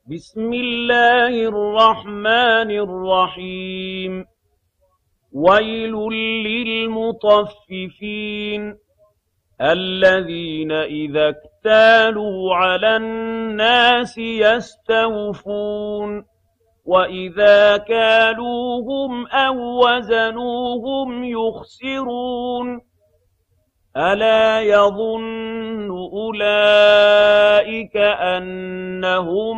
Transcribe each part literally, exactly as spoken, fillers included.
بسم الله الرحمن الرحيم ويل للمطففين الذين إذا اكتالوا على الناس يستوفون وإذا كالوهم أو وزنوهم يخسرون ألا يظن أولئك أنهم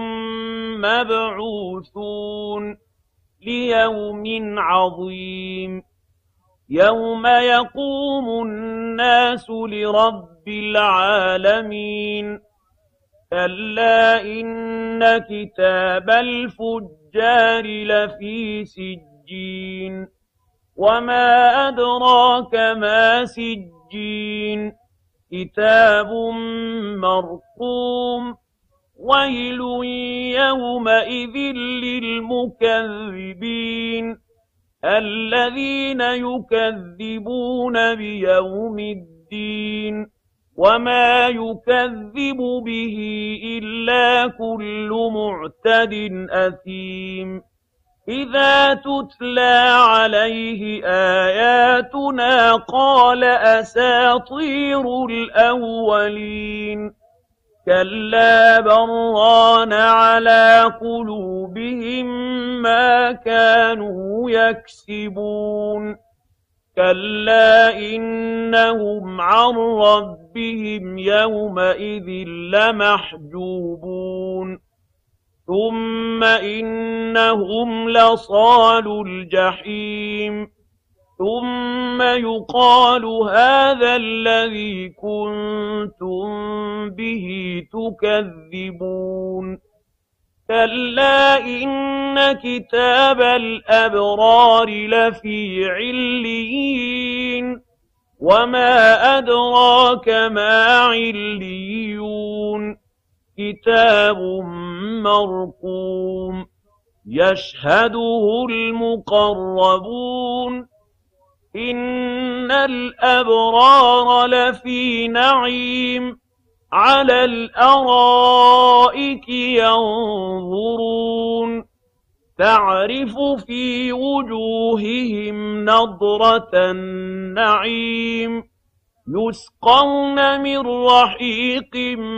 مبعوثون ليوم عظيم يوم يقوم الناس لرب العالمين كلا إن كتاب الفجار لفي سجين وما أدراك ما سجين كتاب مرقوم ويل يومئذ للمكذبين الذين يكذبون بيوم الدين وما يكذب به إلا كل معتد أثيم إذا تتلى عليه آياتنا قال أساطير الأولين كلا بران على قلوبهم ما كانوا يكسبون كلا إنهم عن ربهم يومئذ لمحجوبون ثم إنهم لصالو الجحيم ثم يقال هذا الذي كنتم به تكذبون كلا إن كتاب الأبرار لفي عليين وما أدراك ما عليون كتاب مرقوم يشهده المقربون إن الأبرار لفي نعيم على الأرائك ينظرون تعرف في وجوههم نضرة النعيم يسقون من رحيق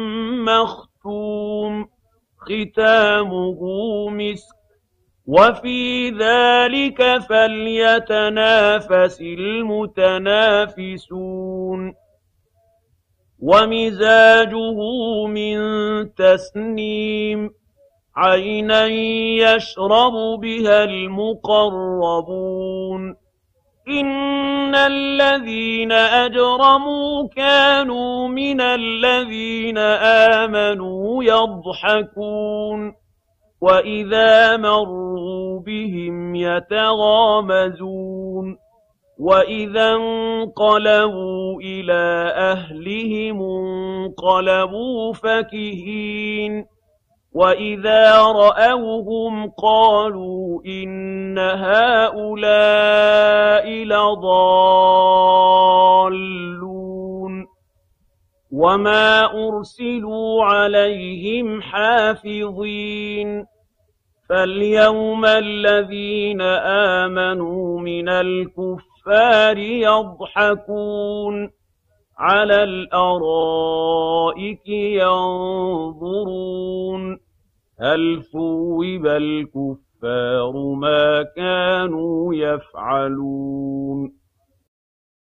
مختوم ختامه مسك وفي ذلك فليتنافس المتنافسون ومزاجه من تسنيم عينا يشرب بها المقربون إن الذين أجرموا كانوا من الذين آمنوا يضحكون وإذا مروا بهم يتغامزون وإذا انقلبوا إلى أهلهم انقلبوا فكهين وإذا رأوهم قالوا إن هؤلاء لضالون وما أرسلوا عليهم حافظين فاليوم الذين آمنوا من الكفار يضحكون على الأرائك ينظرون هل ثوب الكفار ما كانوا يفعلون